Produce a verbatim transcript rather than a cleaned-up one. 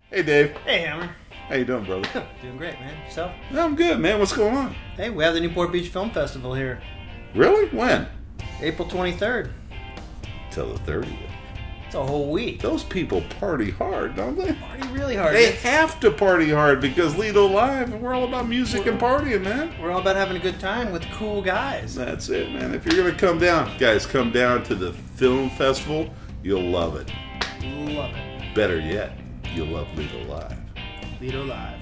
Hey, Dave. Hey, Hammer. How you doing, brother? Doing great, man. Yourself? I'm good, man. What's going on? Hey, we have the Newport Beach Film Festival here. Really? When? April twenty-third. Till the thirtieth. It's a whole week. Those people party hard, don't they? Party really hard. They have to party hard because Lido Live, we're all about music We're- and partying, man. We're all about having a good time with cool guys. That's it, man. If you're going to come down, guys, come down to the film festival. You'll love it. Love it. Better yet, you'll love Lido Live. Lido Live.